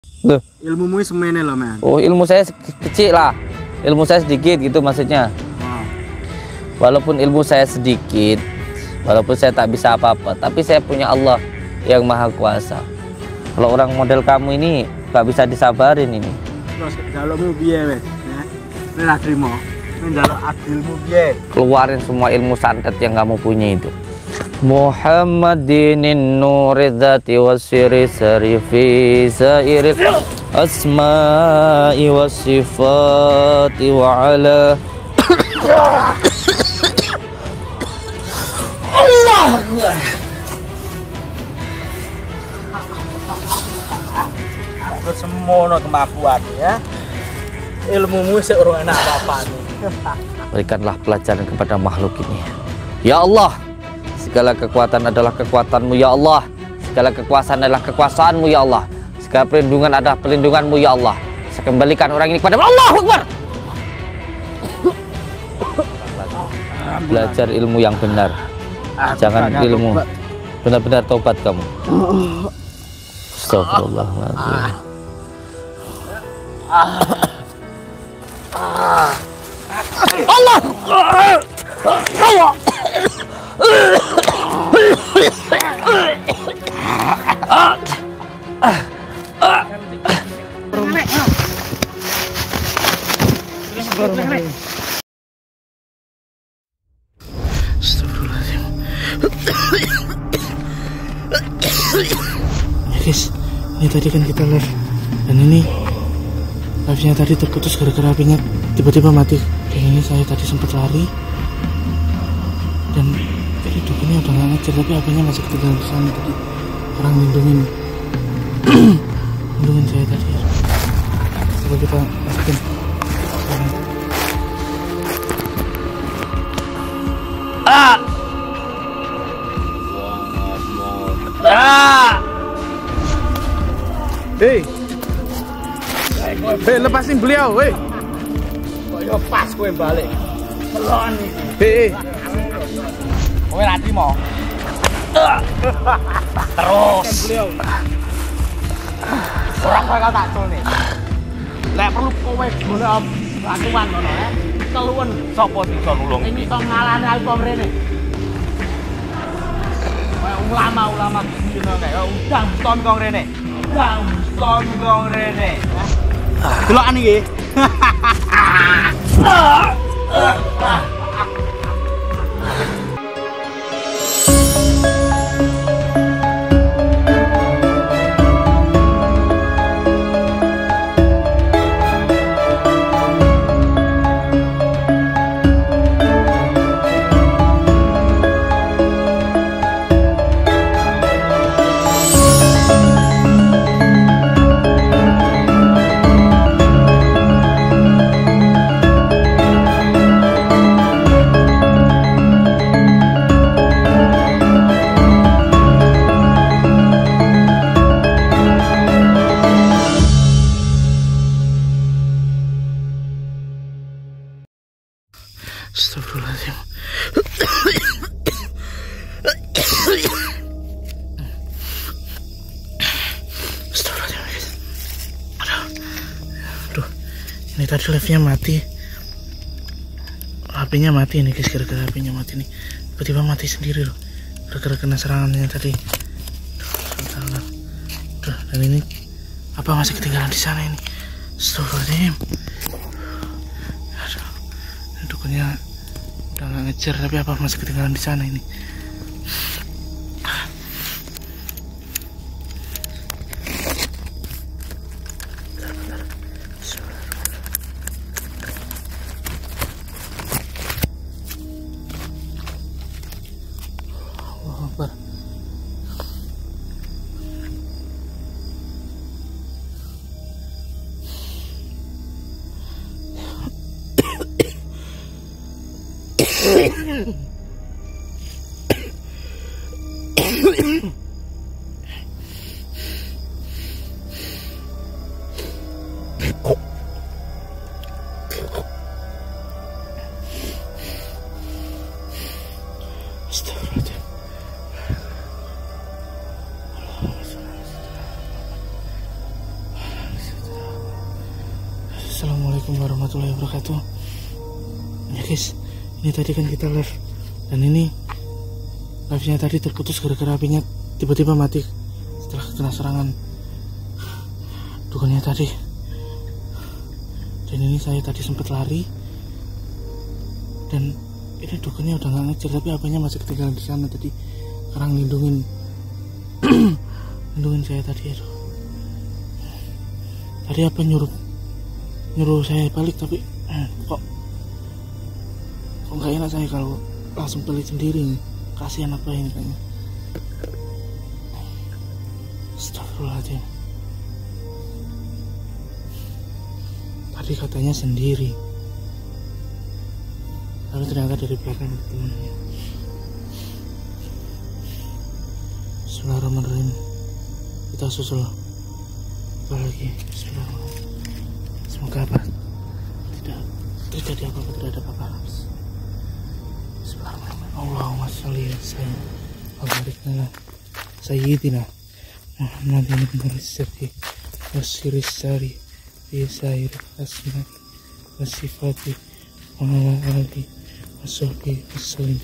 Loh. Ilmumu semene loh, men. Oh, ilmu saya kecil lah. Ilmu saya sedikit gitu maksudnya. Walaupun ilmu saya sedikit, walaupun saya tak bisa apa-apa, tapi saya punya Allah yang Maha Kuasa. Kalau orang model kamu ini gak bisa disabarin ini. Terus jalukmu piye wes? Nek ra trimo. Njaluk adilmu piye? Keluarin semua ilmu santet yang kamu punya itu. Muhammadinin nuridzati wasiri sarifi sairil asma'i wasifati wa ala Allah. Terus semono kemampuan ya. Ilmumu sik ora enak apa-apa nih. Berikanlah pelajaran kepada makhluk ini. Ya Allah, segala kekuatan adalah kekuatan-Mu ya Allah. Segala kekuasaan adalah kekuasaan-Mu ya Allah. Segala perlindungan adalah perlindungan-Mu ya Allah. Saya kembalikan orang ini kepada Allah Akbar. Belajar ilmu yang benar. Jangan ilmu. Benar-benar taubat kamu. Astagfirullahaladzim. Allah. Astagfirullahaladzim. Ya guys, ini tadi kan kita live, dan ini live-nya tadi terputus gara-gara apinya tiba-tiba mati. Kayaknya saya tadi sempat lari dan tadi dukunnya udah nggak ngejar, tapi apinya masih ketinggalan di sana. Tadi orang lindungin lindungin saya tadi. Coba kita masukin sekarang. Hei, lepasin beliau, hei. Kok pas kowe balik. Melon iki. Hei. Kowe ra trimo. Terus. Orang kowe tak culne. Lek perlu kowe golek bantuan ngono ya. Keluwen sapa iso nulung iki? Iso ngalani apa mrene. Kayak ulama-ulama dino kayak udang ton kong rene. Udang ton kong rene. Delokan iki. Astagfirullahaladzim. Astagfirullahaladzim guys. Aduh, ini tadi live-nya mati. HP-nya mati nih guys, gara-gara HP-nya mati nih. Tiba-tiba mati sendiri loh, gara-gara kena serangannya tadi. Duh, dan ini apa masih ketinggalan di sana ini? Astagfirullahaladzim. Aduh, ini dukunnya udah nggak ngejar, tapi apa masih ketinggalan di sana ini? Allahu Akbar. Astagfirullahaladzim. Assalamualaikum warahmatullahi wabarakatuh. Ya guys, ini tadi kan kita live, dan ini live-nya tadi terputus gara-gara apinya tiba-tiba mati setelah kena serangan dukunnya tadi. Dan ini saya tadi sempat lari, dan ini dukunnya udah nggak ngejar, tapi apinya masih ketinggalan di sana tadi. Sekarang lindungin lindungin saya tadi. Aduh. Tadi apa nyuruh saya balik, tapi kok nggak enak saya kalau langsung balik sendiri. Kasihan apa ini kayaknya. Astagfirullahaladzim. Tadi katanya sendiri, tapi ternyata dari belakang temennya. Bismillahirrahmanirrahim. Kita susul lagi. Bismillahirrahmanirrahim. Semoga tidak terjadi apa-apa terhadap apa. Bismillahirrahmanirrahim. Allahumma sholli wa barik ala sayyidina Muhammadin al-Syafi wa sari fi sair asma wa sifati wa ala alihi wa sahbihi wasallim.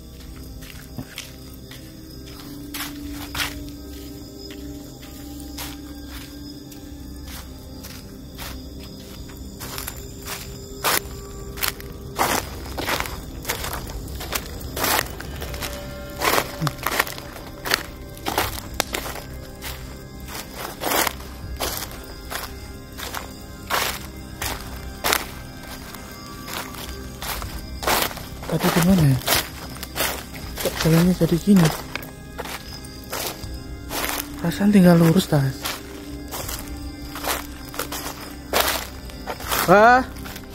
Tadi gimana ya? Kok jalannya jadi gini? Perasaan tinggal lurus tas. Wah.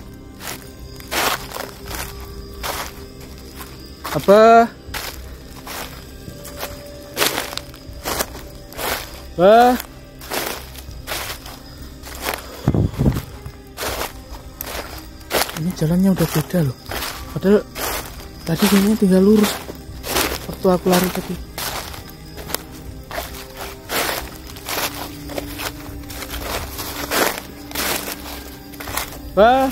Apa? Wah. Ini jalannya udah beda loh. Padahal tadi kayaknya tinggal lurus waktu aku lari tadi. Wah.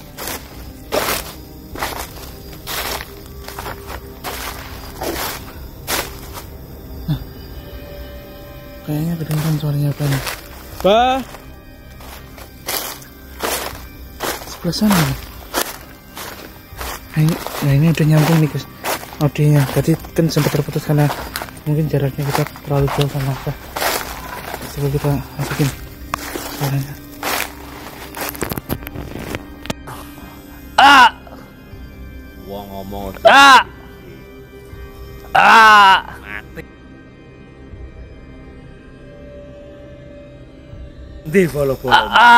Nah, kayaknya kedengeran suaranya apa nih? Wah. Sebelah sana nih. Nah ini udah nyambung nih guys audionya. Tadi kan sempat terputus karena mungkin jaraknya kita terlalu jauh sama apa. Coba kita masukin suaranya. Wong ngomong mati. Ndi bolo-bolo.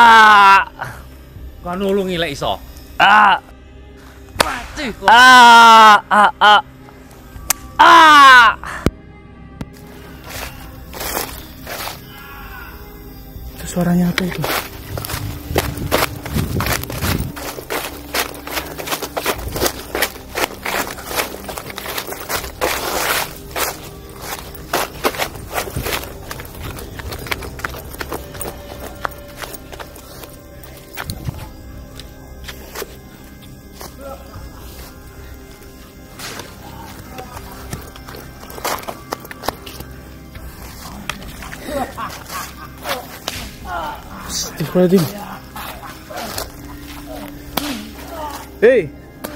Kan nulungi lek iso. Mati kok. Itu suaranya apa itu? Astagfirullahaladzim. Hei,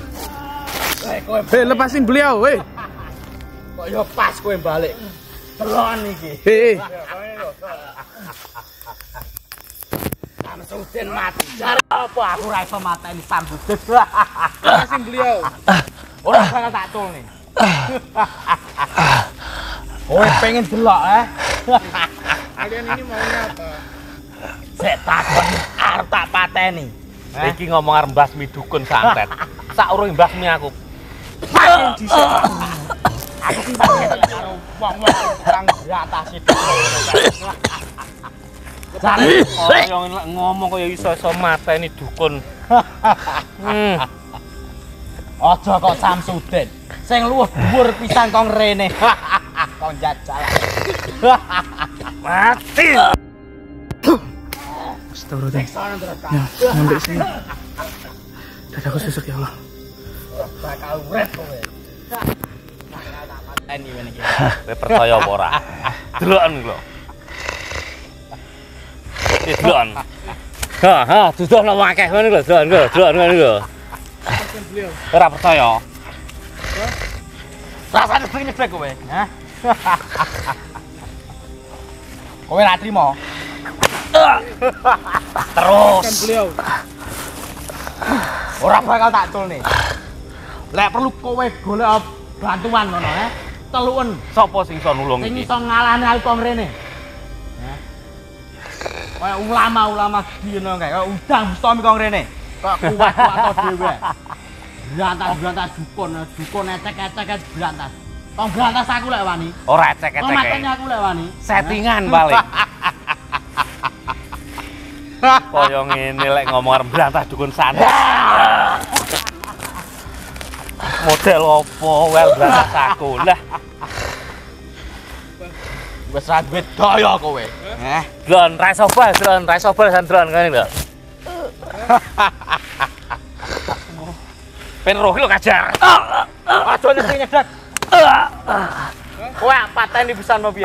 lepasin beliau, hei. Kok yo pas kowe balik. Telon iki. Hei. Samsudin mati. Jare apa aku ra iso mateni Samsudin. Lepasin beliau. Ora bakal tak tulne. Kowe pengen delok Kalian ini maunya apa? Sek takon arep tak pateni. Iki ngomong arep mbasmi dukun santet. Sak urung mbasmi aku. Paling dhisik. Aku ki karo wong-wong kang diatasi. Jare koyo ngomong koyo iso-iso mateni dukun. Aja kok Samsudin. Sing luwih dhuwur pisan kong rene. Kong jajal. Mati. Astagfirullahaladzim. Ya, sampai sini. Dadaku sesek ya Allah. Bakal urip kowe. Kowe percaya apa ora? Deloken lho. Deloken. Ha, dudono akeh ngono lho, deloken ngono lho. Ora percaya. Rasane sing nyebek kowe, ha? Kowe ra trimo. Terus. Ora bakal tak culne. Lek perlu kowe golek bantuan ngono, teluken. Sapa sing iso nulung iki? Sing iso ngalahne aku kok mrene. Kaya ulama-ulama dino kae, kaya udang Bustami kok mrene. Kok kuat-kuat to dhewe. Berantas dukun ecek-ecek berantas. Kok berantas aku lek wani. Ora ecek-ecek. Kok mateni aku lek wani. Settingan balik. Kaya ngene lek ngomong arep berantas dukun santet. Model opo wel berantas aku lah. Wis ra duwe daya kowe. Drone ra iso bal, san drone kene lho. Pen roh lho kajar. Aja nyedek. Kowe pateni pisan mau piye?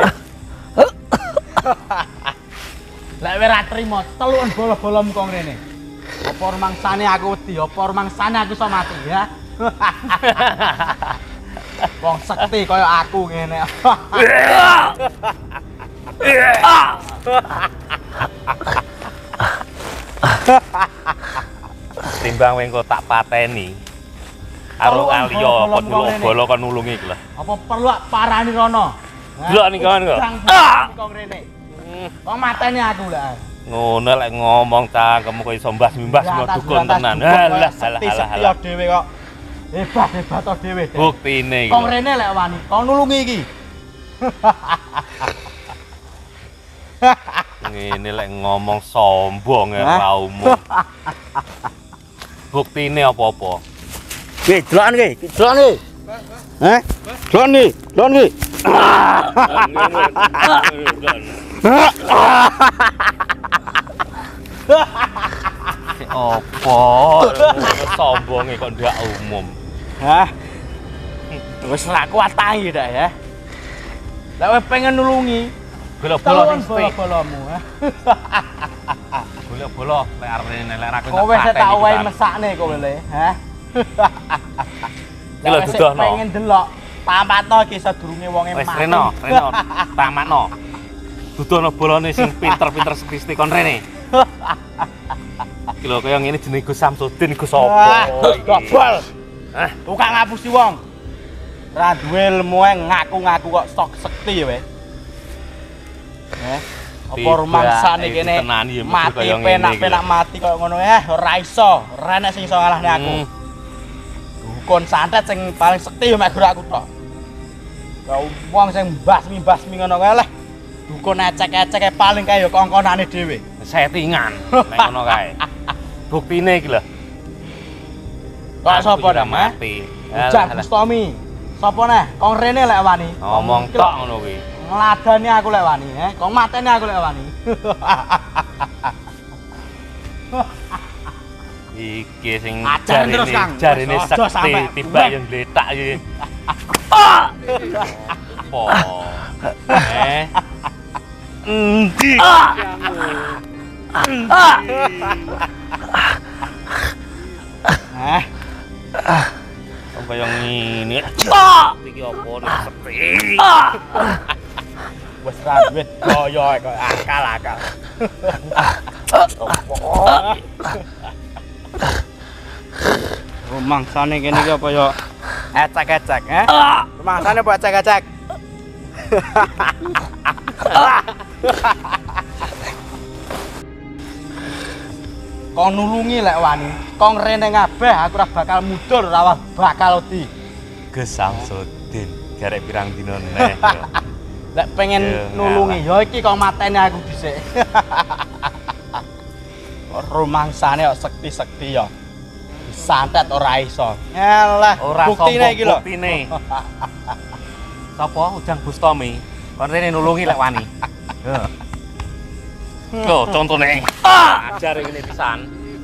Lek ora trimo teluken bola-bolamu kok ngene. Apa rumangsane aku wedi, apa rumangsane aku iso mati ya. Wong sekti kaya aku ngene. Timbang wengko tak pateni. Karo aliyo apa nyuluk bola kon nulungi iki lho. Apa perlu parani rono? Delok ning kon kok. Kok ngene. Wong mateni aku lho. Ngono lek ngomong cangkemmu kok iso mbas-mbas dukun tenan. Halah halah dhewe kok. Hebat to dhewe. Buktine iki. Kok rene lek wani, kok nulungi iki. Ngene lek ngomong sombong ya raumu. Buktine apa-apa. Ki, delokan ki, delokan ki. Heh? Delokan ki, delokan ki. Opo? Sombonge kok ndak umum. Hah? Wis ra kuat tangi dak ya. Lek kowe pengen nulungi, bola-bola sing bola-bolamu, ha. Bola-bola lek arene lek ra kowe tak wae mesakne kowe le, ha. Lek dudono. Pengen delok, tamatno iki sadurunge wonge mati. Wis Reno, tamatno. Dudono bolane sing pinter-pinter skristi kon rene. Iki lho kaya ngene jenenge Gus Samsudin Gus sapa? Gobol. Hah, tukang ngapusi wong. Ra duwe ilmu ngaku-ngaku kok sok sekti ya, weh. Apa rumangsane kene mati penak-penak mati kaya ngono ora iso, ora enek sing iso ngalahne aku. Dukun santet sing paling sekti ya mek aku tok. Kaya wong sing basmi-basmi ngono kae leh. Dukun ecek-eceke paling kae ya kongkonane dhewe. Settingan nek ngono kae. Buktine iki lho. Kok sapa mati? Ujang Bustami. Sapa neh? Kong rene lek wani. Ngomong tok ngono kuwi. Ngladani aku lek wani, Kong mateni aku lek wani. Iki sing jarine sekti tiba yang gletak iki. Apa? Endi? Kaya ngene. Iki apa sekti? Wis ra duwe daya kok akal-akal. Rumangsane kene iki apa ya ecek-ecek, Rumangsane apa ecek-ecek? Kong nulungi lek wani, kong rene kabeh aku ora bakal mundur, ora bakal wedi. Gus Samsudin, garek pirang dina neh. Lek pengen nulungi, ya iki kong mateni aku dhisik. Rumangsane kok sekti-sekti ya. Santet ora iso. Yalah, buktine iki lho. Buktine. Sapa Ujang Bustami? Kon rene nulungi lek wani. Loh, contohnya ajar ini pisan.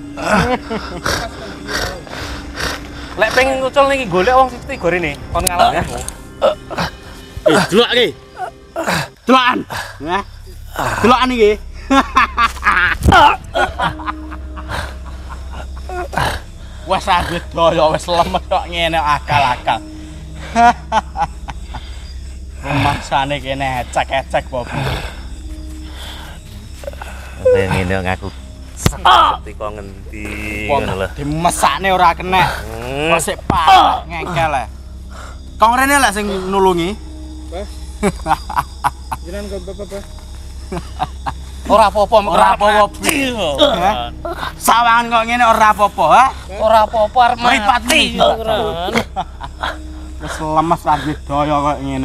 Lek pengen ngucul nih golek wong sing tiga rene kon ngalah ya. Delok iki. Delokan. Nah. Delokan iki. Wes anggit daya wis lemes kok ngene akal-akal. Masane kene ecek-ecek Bobi. Ngene ngaku sakti kok ngendi ngono lho. Dimesakne ora kenek. Kok sik parah ngengkel ae. Kong rene lek sing nulungi. Jenengan kok apa? Ora apa-apa, ora apa-apa. Sawangan kok ngene ora apa-apa, ha? Ora apa-apa arep mati. Wis lemes anggit daya kok ngene.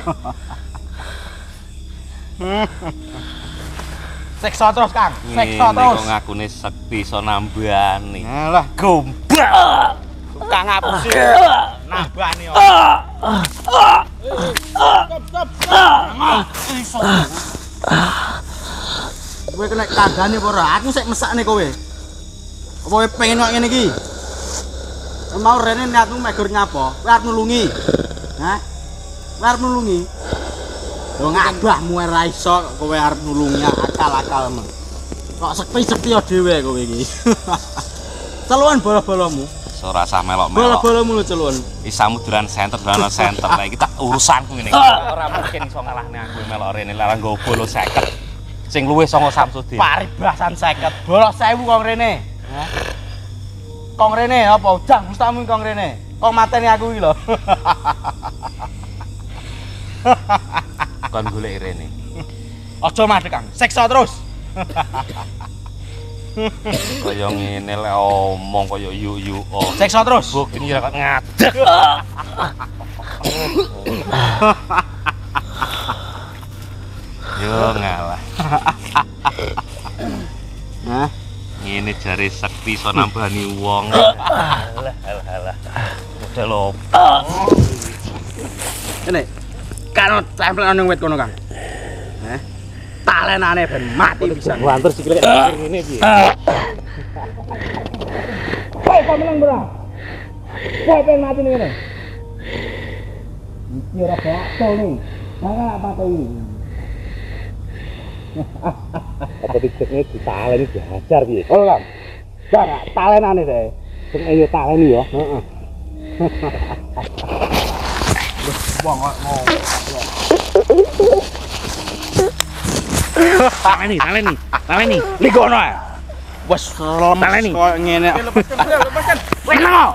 Seksa terus, Kang. Seksa terus. Kok ngakune sekti iso nambani. Alah, gombal. Kang ngapusi. Nambani kok. Stop. Kowe kena kandhane apa ora? Aku sik mesakne kowe. Apa kowe pengen kok ngene iki? Mau rene niatmu megur nyapa? Kowe arep nulungi. Hah? Kowe arep nulungi? Lho ngabahmu ora iso kowe arep nulungi akal-akalmu. Kok sepi-sepi dhewe kowe iki. Celuan bola-bolamu. Ora usah melok-melok. Bola-bolamu lho celuan. Isamu duran center lah iki tak urusanku ngene. Ora mungkin iso ngalahne aku melok rene larang nggo bola 50. Sing luwih sanga Samsudin. Paribasan 50. Bola 1000 kong rene. Hah? Kong rene apa udang gustamu kong rene. Kong mateni aku iki lho. Kon golek rene. Aja madhek Kang. Siksa terus. Kaya ngene lek omong kaya yuk-yuk. Siksa terus. Bukti ora kok ngadeg. Yo ngalah. Nah, ngene jare sekti iso nambani wong. Alah. Udah lho. Kene. Kan tempel ning wit kono, Kang. Heh. Talenane ben mati pisan. Banter sikile ngene piye? Kok menang bro? Kok pengen mati ning ngene? Iki ora bakal nih. Jangan apa-apa ini. Apa dicekne ditaleni dihajar piye? Oh, Kang. Jangan talenane saya. Sing ayo taleni ya. Heeh. Wong kok mau. Taleni. Ligono ya. Wes lemes kok ngene. Lepaskan. Menang.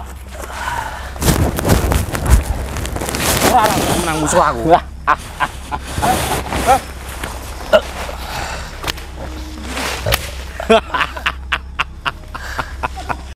Ora menang musuh aku.